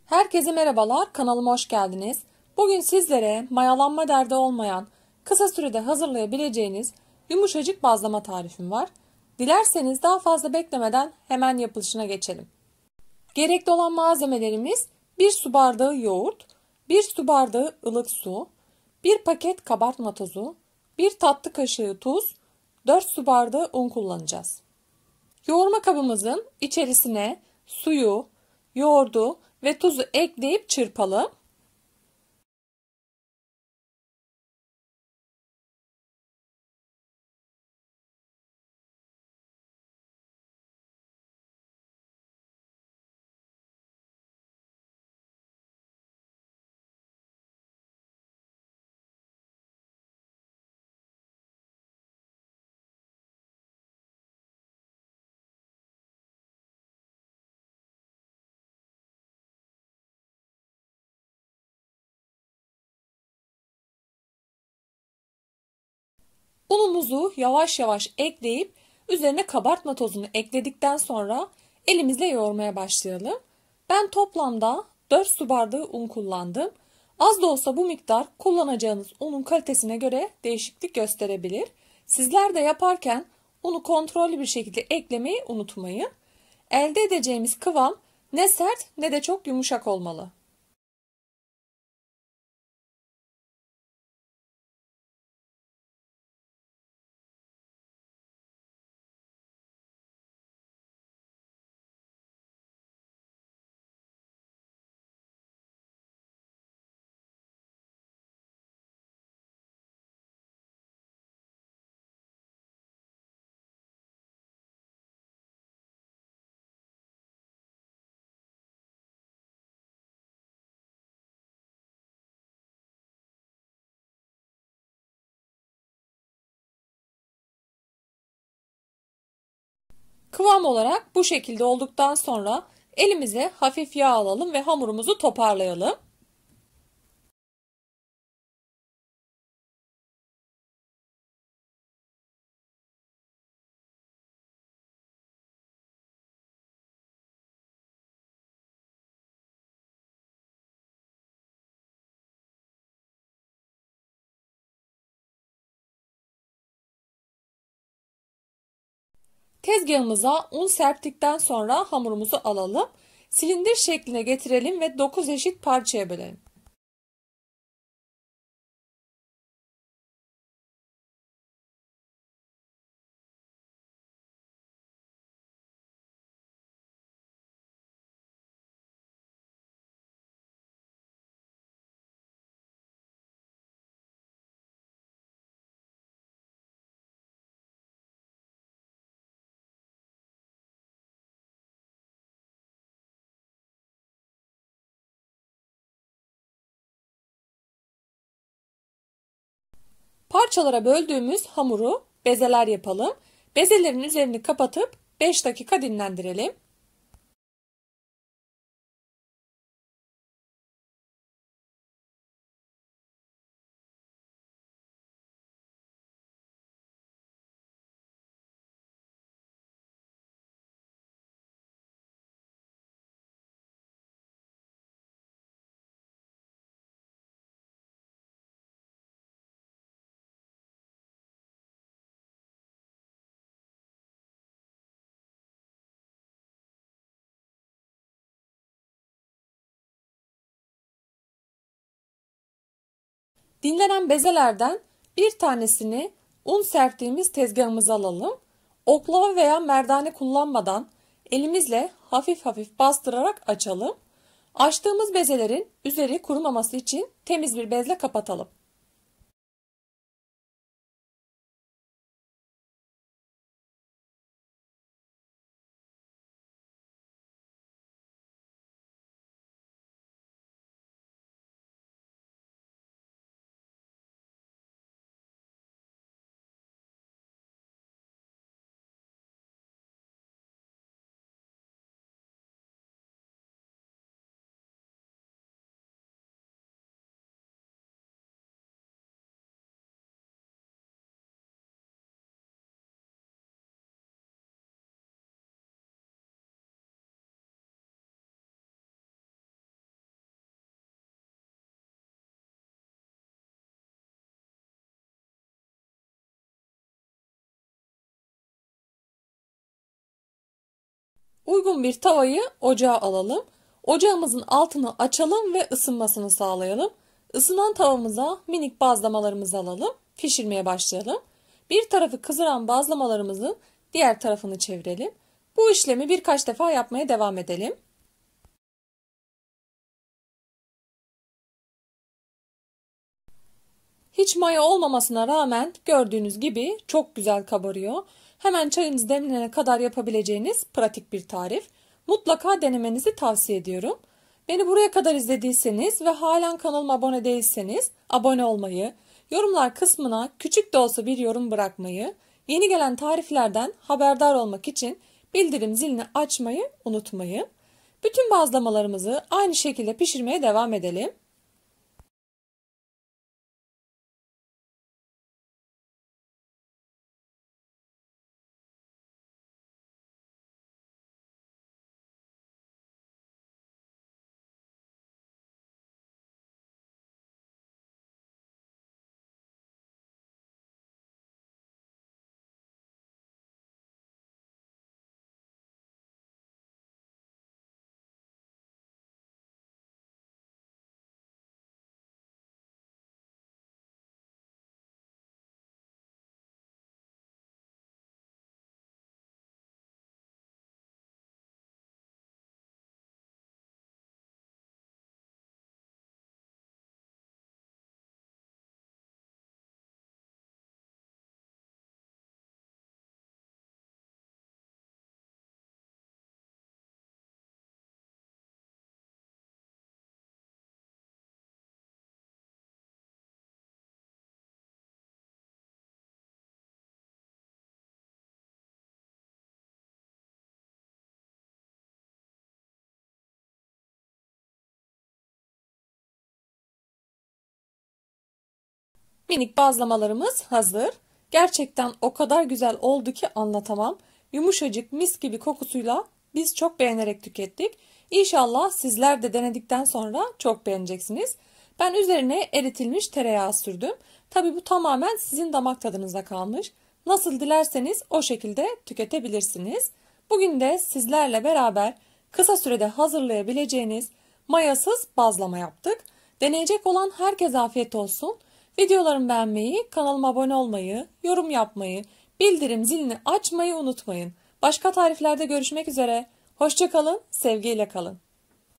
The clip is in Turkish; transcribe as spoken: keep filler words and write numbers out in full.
Herkese merhabalar, kanalıma hoş geldiniz. Bugün sizlere mayalanma derdi olmayan, kısa sürede hazırlayabileceğiniz yumuşacık bazlama tarifim var. Dilerseniz daha fazla beklemeden hemen yapılışına geçelim. Gerekli olan malzemelerimiz bir su bardağı yoğurt, bir su bardağı ılık su, bir paket kabartma tozu, bir tatlı kaşığı tuz, dört su bardağı un kullanacağız. Yoğurma kabımızın içerisine suyu, yoğurdu ve tuzu ekleyip çırpalım. Unumuzu yavaş yavaş ekleyip üzerine kabartma tozunu ekledikten sonra elimizle yoğurmaya başlayalım. Ben toplamda dört su bardağı un kullandım. Az da olsa bu miktar kullanacağınız unun kalitesine göre değişiklik gösterebilir. Sizler de yaparken unu kontrollü bir şekilde eklemeyi unutmayın. Elde edeceğimiz kıvam ne sert ne de çok yumuşak olmalı. Kıvam olarak bu şekilde olduktan sonra elimize hafif yağ alalım ve hamurumuzu toparlayalım. Tezgahımıza un serptikten sonra hamurumuzu alalım. Silindir şekline getirelim ve dokuz eşit parçaya bölelim. Parçalara böldüğümüz hamuru bezeler yapalım. Bezelerin üzerini kapatıp beş dakika dinlendirelim. Dinlenen bezelerden bir tanesini un serptiğimiz tezgahımıza alalım. Oklava veya merdane kullanmadan elimizle hafif hafif bastırarak açalım. Açtığımız bezelerin üzeri kurumaması için temiz bir bezle kapatalım. Uygun bir tavayı ocağa alalım. Ocağımızın altını açalım ve ısınmasını sağlayalım. Isınan tavamıza minik bazlamalarımızı alalım. Pişirmeye başlayalım. Bir tarafı kızaran bazlamalarımızın diğer tarafını çevirelim. Bu işlemi birkaç defa yapmaya devam edelim. Hiç maya olmamasına rağmen gördüğünüz gibi çok güzel kabarıyor. Hemen çayınız demlenene kadar yapabileceğiniz pratik bir tarif. Mutlaka denemenizi tavsiye ediyorum. Beni buraya kadar izlediyseniz ve halen kanalıma abone değilseniz abone olmayı, yorumlar kısmına küçük de olsa bir yorum bırakmayı, yeni gelen tariflerden haberdar olmak için bildirim zilini açmayı unutmayın. Bütün bazlamalarımızı aynı şekilde pişirmeye devam edelim. Minik bazlamalarımız hazır. Gerçekten o kadar güzel oldu ki anlatamam. Yumuşacık mis gibi kokusuyla biz çok beğenerek tükettik. İnşallah sizler de denedikten sonra çok beğeneceksiniz. Ben üzerine eritilmiş tereyağı sürdüm. Tabi bu tamamen sizin damak tadınıza kalmış. Nasıl dilerseniz o şekilde tüketebilirsiniz. Bugün de sizlerle beraber kısa sürede hazırlayabileceğiniz mayasız bazlama yaptık. Deneyecek olan herkese afiyet olsun. Videolarımı beğenmeyi, kanalıma abone olmayı, yorum yapmayı, bildirim zilini açmayı unutmayın. Başka tariflerde görüşmek üzere. Hoşça kalın, sevgiyle kalın.